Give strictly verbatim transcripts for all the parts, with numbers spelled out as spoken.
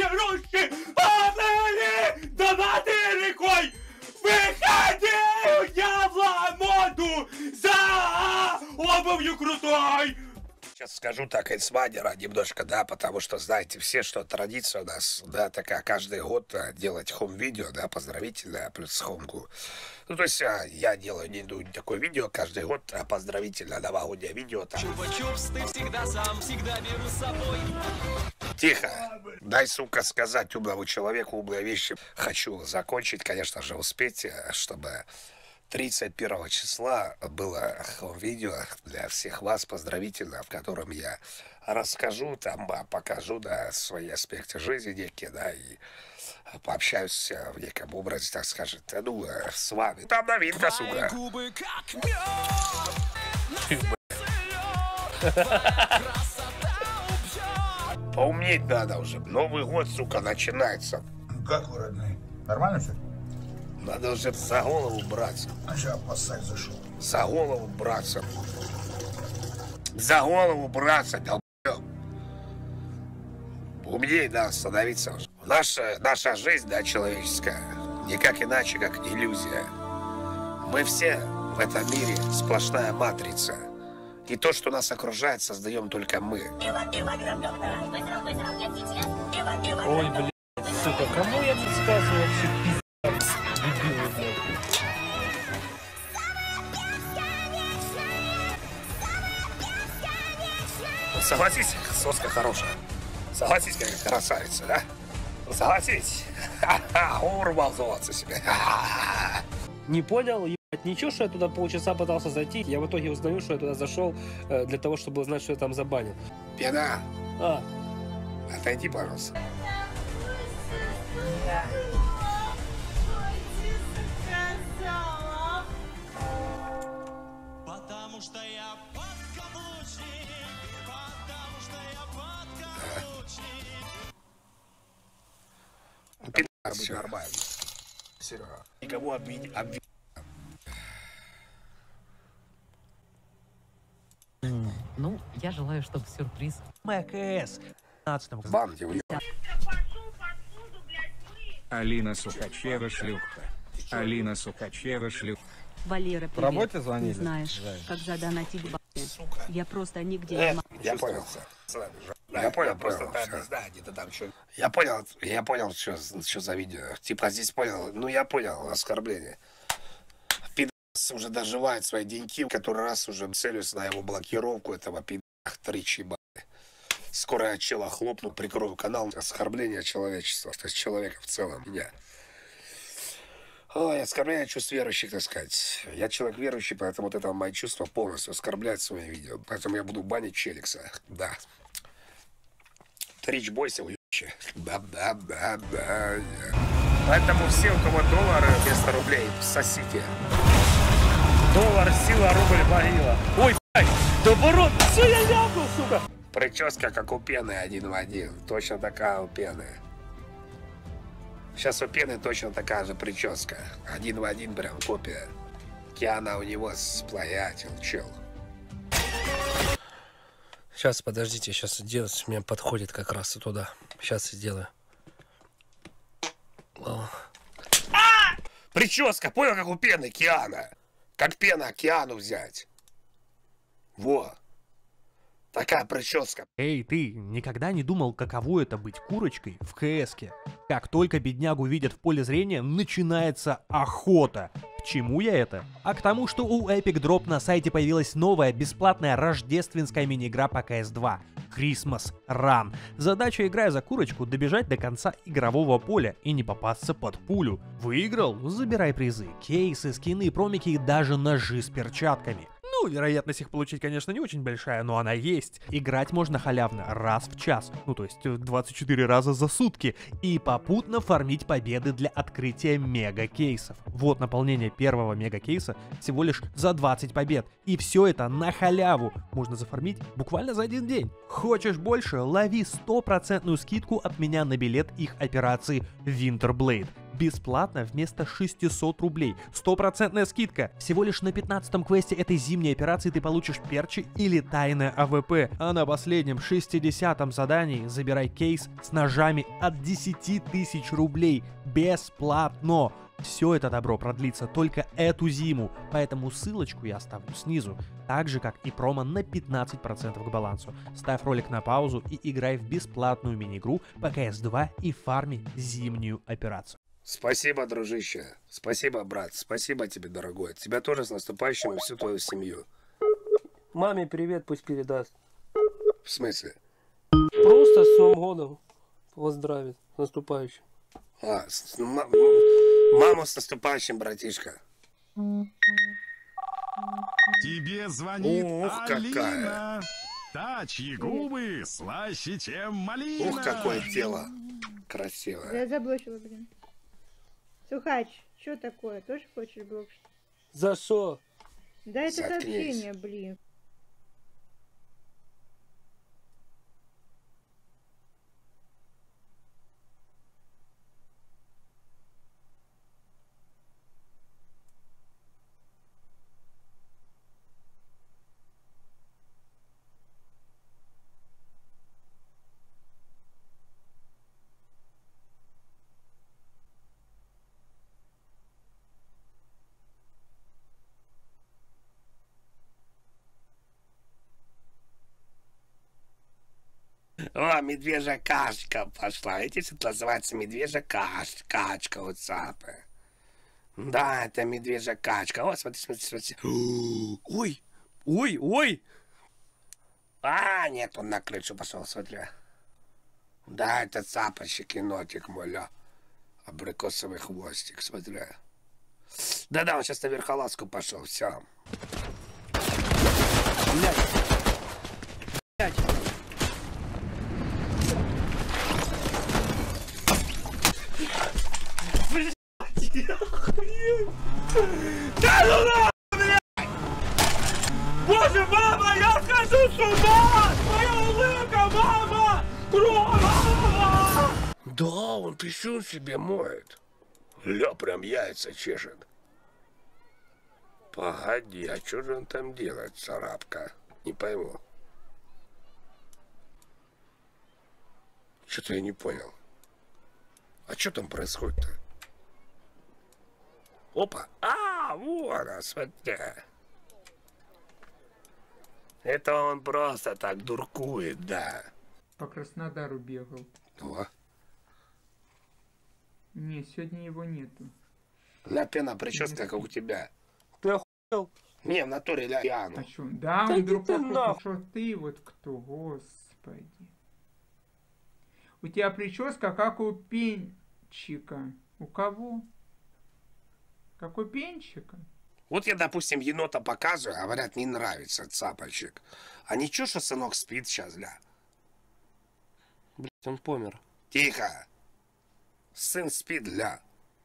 ручки, поплыли до воды рекой. Выходи, я в ламоду за обувью крутой. Сейчас скажу так, из манера немножко, да, потому что, знаете, все, что традиция у нас, да, такая, каждый год да, делать хом-видео, да, поздравительное, плюс хомку. Ну, то есть а, я делаю не, ну, такое видео каждый год, а поздравительное новогоднее видео. Там. Чупа-чупс, ты всегда сам, всегда беру с собой. Тихо, дай, сука, сказать умному человеку умные вещи. Хочу закончить, конечно же, успеть, чтобы... тридцать первого числа было видео для всех вас поздравительно, в котором я расскажу, там покажу, да, свои аспекты жизни некие, да, и пообщаюсь в неком образе, так скажем, ну, с вами. Там новинка, сука. Поумнеть надо уже. Новый год, сука, начинается. Как вы, родные? Нормально все? Надо уже за голову браться. А сейчас поссать зашел. За голову браться. За голову браться, долбёб. Умней, да, становиться уже. Наша, наша жизнь, да, человеческая, никак иначе, как иллюзия. Мы все в этом мире сплошная матрица. И то, что нас окружает, создаем только мы. Ой, блин, сука, кому я подсказываю вообще, пиздец? Дебилы, блядь. Согласись, соска хорошая. Согласись, какая красавица, да? Согласись. Ха-ха, урвал золото себе. Ха-ха. Не понял, ебать, ничего, что я туда полчаса пытался зайти. Я в итоге узнаю, что я туда зашел э, для того, чтобы узнать, что я там забанил. Пена, А, отойди, пожалуйста. Потому что я подкаблучник, потому что я подкаблучник. Пидор, будь нормально. Серега, никого обвинить, обвинить. Ну, я желаю, чтобы сюрприз. МКС. Бан, его. Алина Сухачева шлюха. Алина Сухачева шлюха. Валера, привет. По работе звонили? Не знаешь, как задонатить бабки. Я просто нигде Э, не могу. я понял. Я понял, просто там не знаю, где-то там что. Я понял, я понял, что, что за видео. Типа здесь понял, ну я понял, оскорбление. Пидорас уже доживает свои деньки, который раз уже целюсь на его блокировку этого пидора три чиба. Скоро я чела хлопну, прикрою канал. Оскорбление человечества, то есть человека в целом, меня. Ой, оскорбление чувств верующих, так сказать. Я человек верующий, поэтому вот это мои чувства полностью оскорбляют свои видео. Поэтому я буду банить Челикса. Да. Трич, бойся, уебище. Да, да, да, да. Поэтому все, у кого доллары вместо рублей, сосите. доллар, сила, рубль, могила. Ой, блядь, да ворот, все я ляпнул, сука. Прическа, как у Пены, один в один. Точно такая у Пены. Сейчас у Пены точно такая же прическа. Один в один прям копия. Киана у него сплоятил, чел. Сейчас, подождите, сейчас сделать. Мне подходит как раз и туда. Сейчас сделаю. О. А! Прическа, понял, как у Пены, Киана. Как Пена Киану взять. Во. Такая прическа. Эй, ты никогда не думал, каково это быть курочкой в КСке? Как только беднягу видят в поле зрения, начинается охота. К чему я это? А к тому, что у Epic Drop на сайте появилась новая бесплатная рождественская мини-игра по си эс два. Christmas Run. Задача, играя за курочку, добежать до конца игрового поля и не попасться под пулю. Выиграл? Забирай призы, кейсы, скины, промики и даже ножи с перчатками. Ну, вероятность их получить, конечно, не очень большая, но она есть. Играть можно халявно раз в час, ну то есть двадцать четыре раза за сутки, и попутно фармить победы для открытия мега-кейсов. Вот наполнение первого мега-кейса всего лишь за двадцать побед, и все это на халяву можно зафармить буквально за один день. Хочешь больше? Лови стопроцентную скидку от меня на билет их операции Winterblade. бесплатно вместо шестисот рублей. Стопроцентная скидка. Всего лишь на пятнадцатом квесте этой зимней операции ты получишь перчи или тайное АВП. А на последнем шестидесятом задании забирай кейс с ножами от десяти тысяч рублей. Бесплатно. Все это добро продлится только эту зиму, поэтому ссылочку я оставлю снизу, так же как и промо на пятнадцать процентов к балансу. Ставь ролик на паузу и играй в бесплатную мини-игру по ка эс два и фарми зимнюю операцию. Спасибо, дружище. Спасибо, брат. Спасибо тебе, дорогой. Тебя тоже с наступающим и всю твою семью. Маме привет пусть передаст. В смысле? Просто с Новым годом поздравит. С наступающим. А, с, м- маму с наступающим, братишка. Тебе звонит Ух, Алина. какая. Тачьи губы слаще, чем малина. Ух, какое тело. Красивое. Я заблочила, блин. Сухач, что такое? Тоже хочешь блок? За что? Да это Заткнись. сообщение, блин. О, медвежья кашка пошла. Видите, это называется медвежья кашка. Качка, вот цапы. Да, это медвежья качка. Вот, смотри, смотри, смотри. Ой, ой, ой. А, нет, он на крышу пошел, смотри. Да, это цапочек, енотик мой, ля. Абрикосовый хвостик, смотри. Да-да, он сейчас на верхолазку пошел, все. Блядь. Блядь. Да ну нахуй, блядь! Боже, мама, я схожу с ума! Твоя улыбка, мама! Мама! Да, он писюн себе моет. Ля, прям яйца чешет. Погоди, а что же он там делает, царапка? Не пойму. Что-то я не понял. А что там происходит-то? Опа! А, вот она, смотри. Это он просто так дуркует, да. По Краснодару бегал. О. Не, сегодня его нету. Ля, пена, прическа, как у тебя. Ты охуел? Не, в натуре ля, пьяну. А что? Да, Да он иди вдруг ты похож, нахуй. что ты вот кто, господи. У тебя прическа как у пенчика. У кого? Как у пенчика? Вот я, допустим, енота показываю, а говорят, не нравится цапальчик. А ничего, что сынок спит сейчас, ля? Блядь, он помер. Тихо. Сын спит, ля.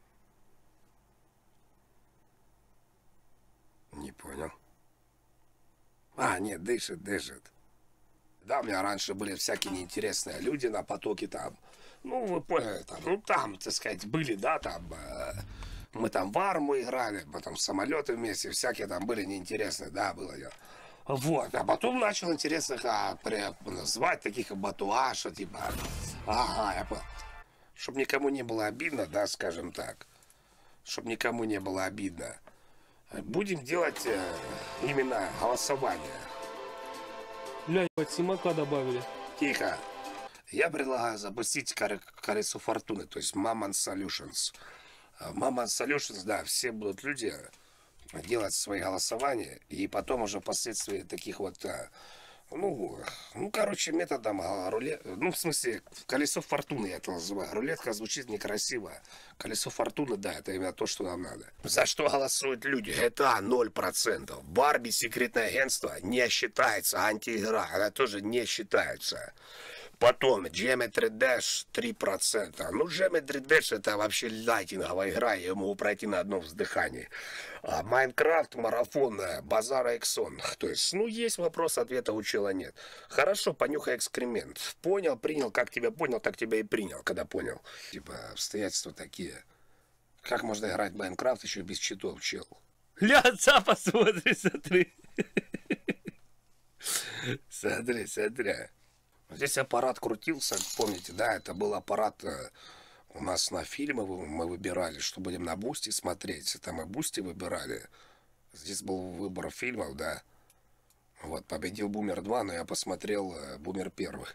Не понял. А, нет, дышит, дышит. Да, у меня раньше были всякие неинтересные люди на потоке там. Ну, вы поняли, там, ну, там, так сказать, были, да, там... Э, мы там в арму играли, потом самолеты вместе, всякие там были неинтересные, да, было дело. Вот, а потом начал интересных а, при, звать таких батуаша, типа, ага, я понял. Чтоб никому не было обидно, да, скажем так, чтоб никому не было обидно, будем делать э, именно голосование. Блядь, хоть Симака добавили. Тихо. Я предлагаю запустить кор- колесо фортуны, то есть Mammon Solutions. Mammon Solutions, да, все будут люди делать свои голосования, и потом уже впоследствии таких вот, ну, ну, короче, методом рулет, ну, в смысле, колесо фортуны я это называю. Рулетка звучит некрасиво. Колесо фортуны, да, это именно то, что нам надо. За что голосуют люди? джи ти эй ноль процентов. Барби секретное агентство не считается. Антиигра, она тоже не считается. Потом Geometry Dash три процента. Ну, Geometry Dash это вообще лайтинговая игра, я могу пройти на одном вздыхании. А Майнкрафт марафонная, Базара Эксон. То есть, ну, есть вопрос, ответа у чела нет. Хорошо, понюхай экскремент. Понял, принял, как тебя понял, так тебя и принял, когда понял. Типа, обстоятельства такие. Как можно играть в Майнкрафт еще без читов, чел? Ля, отца посмотри, смотри. Смотри, смотри. Здесь аппарат крутился, помните, да? Это был аппарат э, у нас на фильмы мы выбирали, что будем на Бусти смотреть. Там мы Бусти выбирали. Здесь был выбор фильмов, да. Вот, победил Бумер два, но я посмотрел э, Бумер первый.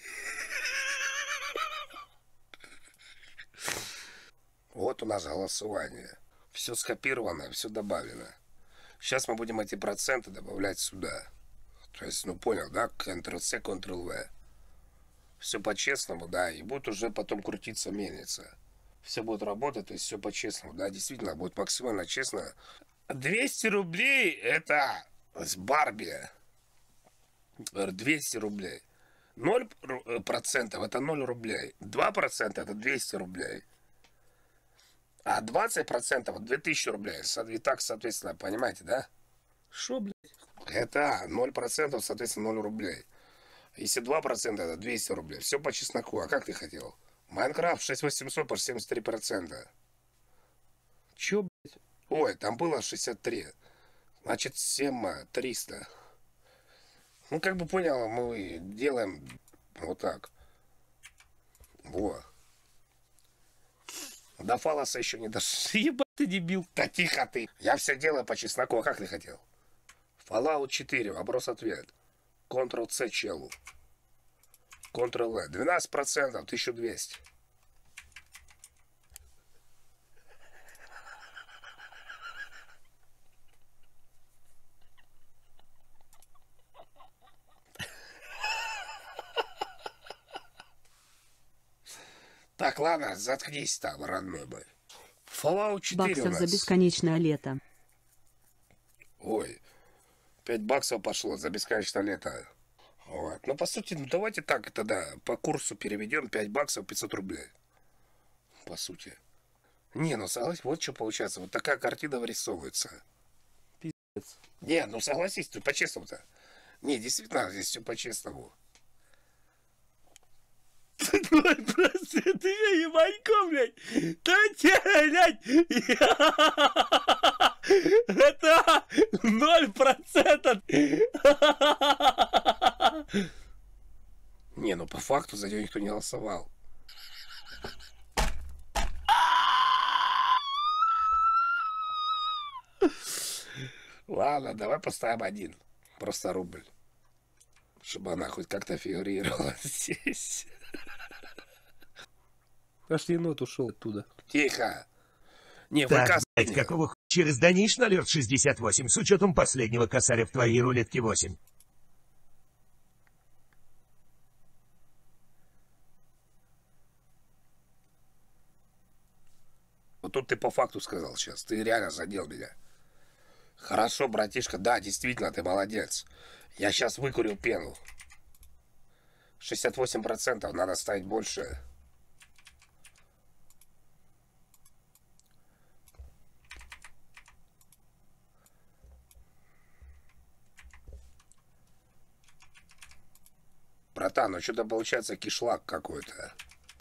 Вот у нас голосование. Все скопировано, все добавлено. Сейчас мы будем эти проценты добавлять сюда. То есть, ну понял, да? контрол-C, контрол-V. Все по-честному, да. И будет уже потом крутиться мельница. Все будет работать, то есть все по-честному. Да, действительно, будет максимально честно. двести рублей это с Барби. двести рублей. ноль процентов это ноль рублей. два процента это двести рублей. А двадцать процентов две тысячи рублей. И так, соответственно, понимаете, да? Шо, блядь? Это ноль процентов, соответственно, ноль рублей. Если два процента, это двести рублей. Все по чесноку. А как ты хотел? Майнкрафт шесть восемьсот по семьдесят три процента. Чё, блядь? Ой, там было шестьдесят три. Значит, семь триста. Ну, как бы понял, мы делаем вот так. Во. До фалоса еще не дошли. Ебать ты дебил. Да тихо ты. Я все делаю по чесноку. А как ты хотел? Fallout четыре. Вопрос-ответ. контрол-C челу. контрол-V. двенадцать процентов. тысяча двести. Так, ладно, заткнись там, родной мой. Fallout четыре у Баксов нас. за бесконечное лето. Ой, пять баксов пошло за бесконечное лето. Вот. Ну, по сути, ну давайте так тогда по курсу переведем пять баксов пятьсот рублей. По сути. Не, ну согласись, вот что получается. Вот такая картина вырисовывается. Пиздец. Не, ну согласись, ты по-честному-то. Не, действительно, здесь все по-честному. Ноль процентов, ты же ебанько, блядь. Да те, блядь. Это ноль процентов. Не, ну по факту за него никто не голосовал. Ладно, давай поставим один. Просто рубль. Чтобы она хоть как-то фигурировала здесь. Аж енот ушел оттуда. Тихо. Не, Так, ВК... блядь, какого хуя через Даниш на лед шестьдесят восемь с учетом последнего косаря в твоей рулетке восемь? Вот тут ты по факту сказал сейчас. Ты реально задел меня. Хорошо, братишка, да, действительно, ты молодец. Я сейчас выкурил пену. шестьдесят восемь процентов, надо ставить больше. Братан, ну что-то получается кишлак какой-то.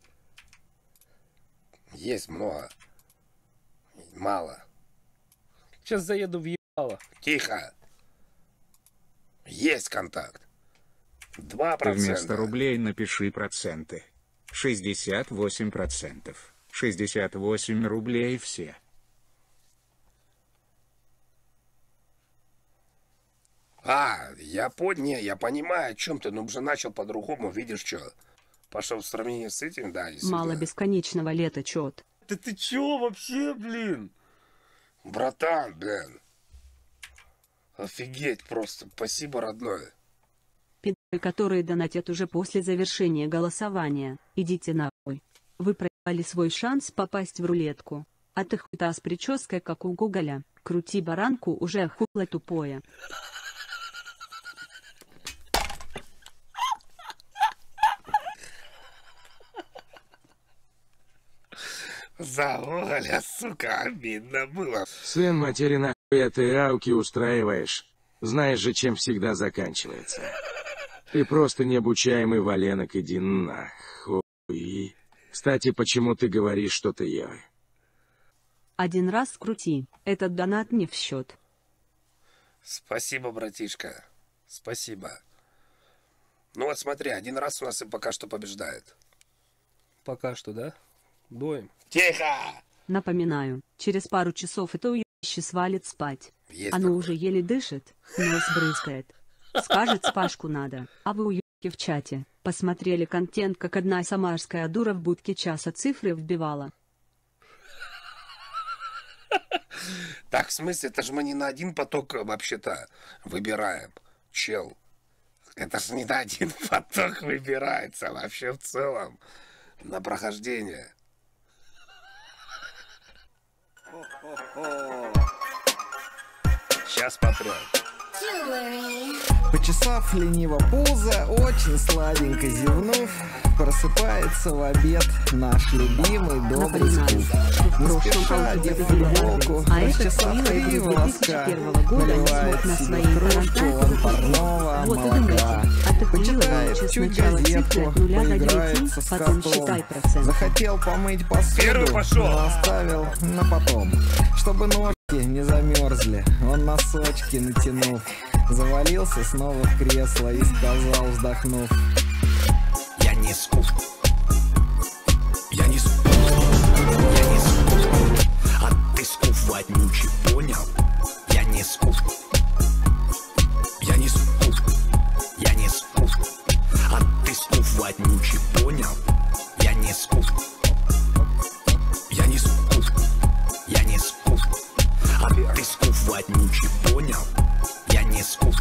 Есть много. Мало. Сейчас заеду в ебало. Тихо. Есть контакт. Два процента. Вместо рублей напиши проценты. шестьдесят восемь процентов. шестьдесят восемь рублей все. А, я понял, не, я понимаю, о чем ты, но уже начал по-другому, видишь, что? Пошел в сравнении с этим, да, Мало бесконечного лета, чет. Да ты чё вообще, блин? Братан, блин. Офигеть просто, спасибо, родной. Пидоры, которые донатят уже после завершения голосования, идите нахуй. Вы проебали свой шанс попасть в рулетку. А ты хуйта с прической, как у Гоголя. Крути баранку, уже хуйло тупое. За Гоголя, сука, обидно было. Сын матери нахуй ты ауки устраиваешь. Знаешь же, чем всегда заканчивается. Ты просто необучаемый валенок, иди нахуй. Кстати, почему ты говоришь, что ты я? Один раз скрути. Этот донат не в счет. Спасибо, братишка. Спасибо. Ну вот смотри, один раз у нас и пока что побеждает. Пока что, да? Доем. Тихо! Напоминаю, через пару часов это уебище свалит спать. Есть Оно такое. уже еле дышит, нос брызгает. Скажет, спашку надо, а вы уебки в чате. Посмотрели контент, как одна самарская дура в будке часа цифры вбивала. Так, в смысле, это же мы не на один поток вообще-то выбираем, чел. Это же не на один поток выбирается, а вообще в целом. На прохождение. Сейчас потрем. Почесав лениво пузо, очень сладенько зевнув, просыпается в обед наш любимый добрый скуф. Не спеша одев футболку, расчесав три волоска, наливает себе в кружку парного молока. Почитает чуть газетку, поиграется с котом. Захотел помыть посуду, но оставил на потом. Чтобы ножки не замерзли, он носочки натянув, завалился снова в кресло и сказал, вздохнув: Я не скуф. Я не скуф. Я не скуф. А ты скуф вонючий, понял? Я не скуф. Я не скуф. Я не скуф. А ты скуф вонючий, понял? Я не скуф. Я не скуф. Я не скуф. А ты скуф вонючий, понял? Я не скуф.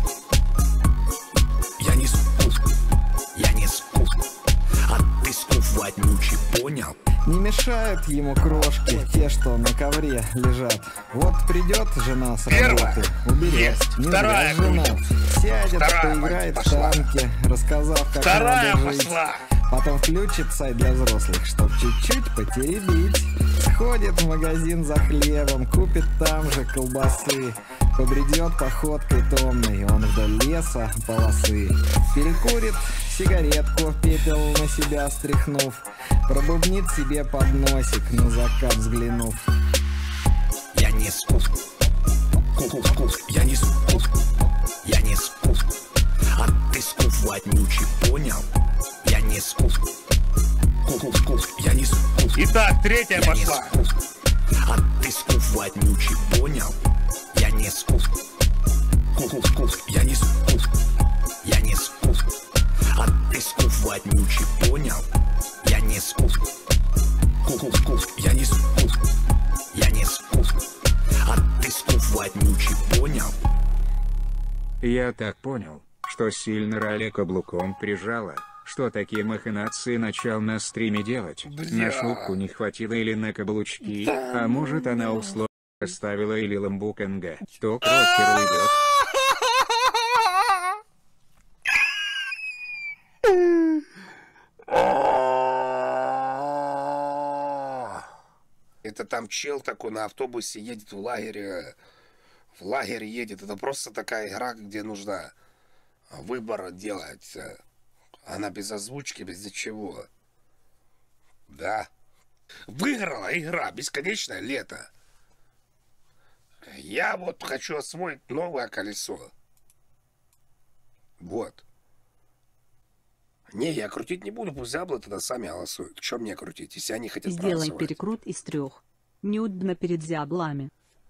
Я не скуф. Я не скуф. А ты скуф вонючий, понял? Не мешают ему крошки, те, что на ковре лежат. Вот придет жена с работы, уберет. Не зря жена. Сядет, поиграет в танки, рассказав, как Вторая надо жить. пошла. Потом включит сайт для взрослых, чтоб чуть-чуть потеребить. Сходит в магазин за хлебом, купит там же колбасы. Побредет походкой томной, он вдоль леса полосы. Перекурит сигаретку, пепел на себя стряхнув. Пробубнит себе под носик, на закат взглянув. Я не скуф. Ку-ку-ку. Я не скуф. Я не скуф. А ты скуф вонючий, понял? Я не скуф. Ку-ку-ку. Я не скуф. Итак, третья Я не пошла. скуф. А ты скуф вонючий, понял? Я не скуф. Ку-ку-ку. Я не скуф. Я не скуф. А ты скуф вонючий, понял? Я не скуф. Ку-ку-ку. Я не скуф. Я не скуф. А ты скуф вонючий, понял? Я так понял, что сильно Ралли каблуком прижала, что такие махинации начал на стриме делать. Бля. На шутку не хватило или на каблучки, а может она условно ставила или ламбукенга, то к рокеру идет. Это там чел такой на автобусе едет в лагере. В лагерь едет. Это просто такая игра, где нужно выбор делать. Она без озвучки, без ничего. Да. Выиграла игра «Бесконечное лето». Я вот хочу освоить новое колесо. Вот. Не, я крутить не буду, пусть зяблы тогда сами голосуют. Что мне крутить, если они хотят Сделай проголосовать? перекрут из трех. Неудобно перед зяблами.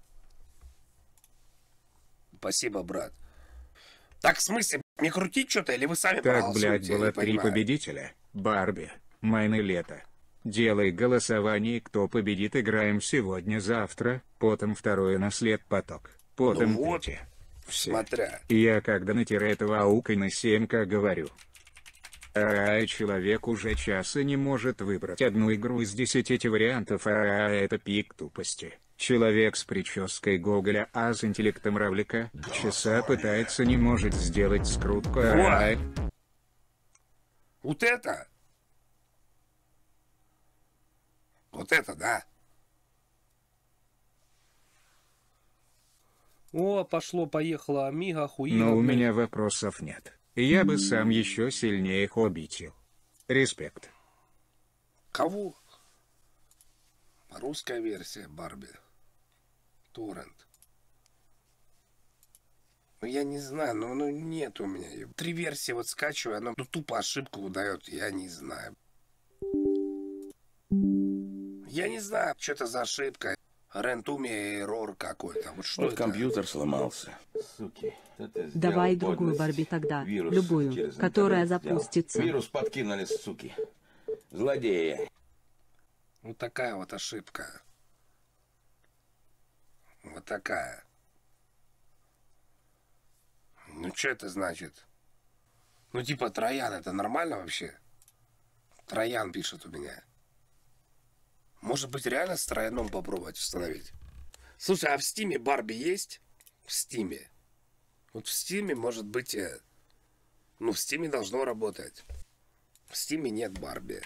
Спасибо, брат. Так, в смысле, мне крутить что-то, или вы сами Так, проголосуете? блядь, Я было не три понимаю. победителя. Барби, Майн и Лето. Делай голосование, кто победит, играем сегодня-завтра, потом второе на след поток, потом Ну вот, третье. Все. смотря. Я когда на тире этого аука на семка говорю. А человек уже часа не может выбрать одну игру из десяти вариантов, а это пик тупости. Человек с прической Гоголя, а с интеллектом Равлика, часа пытается, не может сделать скрутку, а... Вот это? Вот это, да? О, пошло-поехало, Амиго, охуенно. Но у блядь. меня вопросов нет. Я бы сам еще сильнее хоббитил. Респект. Кого? Русская версия Барби. торрент. Ну, я не знаю, ну, ну нет у меня. её. Три версии вот скачиваю, оно ну, тупо ошибку выдает, я не знаю. Я не знаю, что это за ошибка. Рентуме эррор какой-то. Вот что Вот это? компьютер сломался. Суки. Это Давай сделал другую подлость. Барби тогда, Вирус любую, через которая интернет сделал. запустится. Вирус подкинули, суки. Злодеи. Вот такая вот ошибка. Вот такая. Ну, что это значит? Ну, типа, Троян, это нормально вообще? Троян пишет у меня. Может быть, реально с Трояном попробовать установить? Слушай, а в Стиме Барби есть? В Стиме. Вот в Стиме, может быть, э, ну, в Стиме должно работать. В Стиме нет Барби.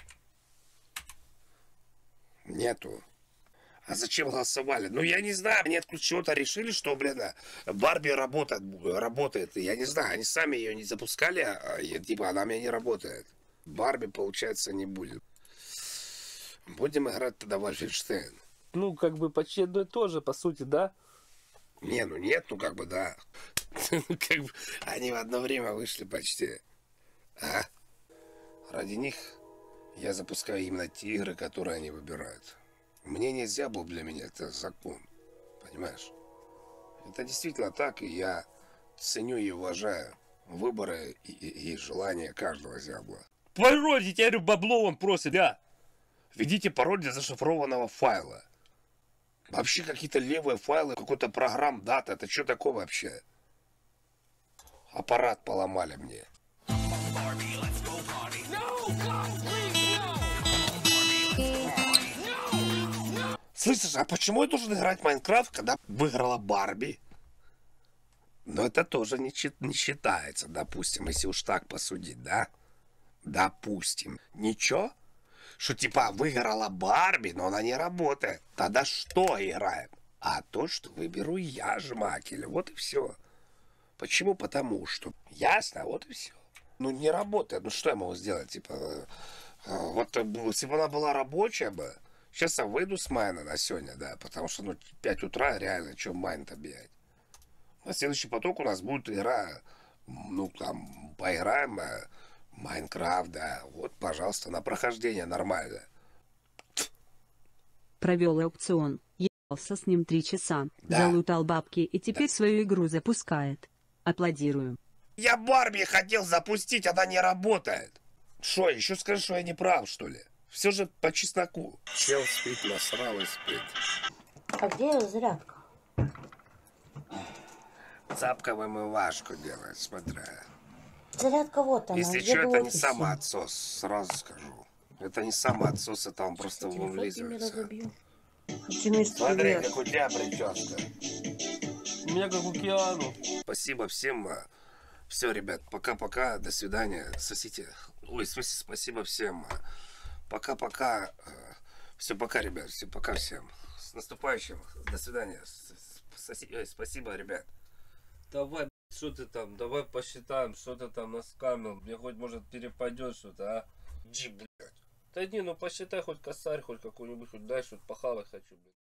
Нету. А зачем голосовали? Ну, я не знаю, они от чего-то решили, что, блин, Барби работает, работает. Я не знаю, они сами ее не запускали, а, я, типа, она у меня не работает. Барби, получается, не будет. Будем играть тогда в Вольфенштейн. Ну, как бы почти одно и то же, по сути, да? Не, ну нет, ну как бы да. Как бы они в одно время вышли почти. А? Ради них я запускаю именно те игры, которые они выбирают. Мнение Зябло для меня это закон. Понимаешь? Это действительно так, и я ценю и уважаю выборы и, и, и желания каждого Зябла. Пароль, я говорю, бабло он просит, да. Введите пароль для зашифрованного файла. Вообще какие-то левые файлы, какой-то программ, дата. Это что такое вообще? Аппарат поломали мне. Слышишь, а почему я должен играть в Майнкрафт, когда выиграла Барби? Но это тоже не, не считается, допустим, если уж так посудить, да? Допустим. Ничего? Что типа выиграла Барби, но она не работает. Тогда что играем? А то, что выберу я, жмакель. Вот и все. Почему? Потому что. Ясно, вот и все. Ну не работает. Ну что я могу сделать? Типа, вот если бы она была рабочая бы, сейчас я выйду с майна на сегодня, да, потому что ну пять утра реально, что майн-то бегать. На следующий поток у нас будет игра, ну там, поиграем, Майнкрафт, да, вот, пожалуйста, на прохождение нормально. Провел аукцион, ебался с ним три часа, Да. залутал бабки и теперь свою игру запускает. Аплодирую. Я Барби хотел запустить, она не работает. Что, еще скажи, что я не прав, что ли? Все же по чесноку. Чел спит, насрал и спит. А где зарядка? Цапка вымывашку делает, смотря. Зарядка вот она. Если где что, это блоки не все? самоотсос, сразу скажу. Это не самоотсос, это он просто Телефон тебе вылизывается. разобью. Тимир, Смотри, привет. как у тебя прическа. У меня как у Киану. Спасибо всем. Все, ребят, пока-пока, до свидания. Сосите. Ой, в смысле, спасибо всем. Пока-пока. Все, пока, ребят. Все, пока всем. С наступающим. До свидания. Соси... Ой, спасибо, ребят. Давай, что ты там, давай посчитаем, что ты там наскамил. Мне хоть, может, перепадет что-то, а? Джи, блядь. Да не, ну посчитай хоть косарь, хоть какой-нибудь, хоть дай, что-то похавать хочу, блядь.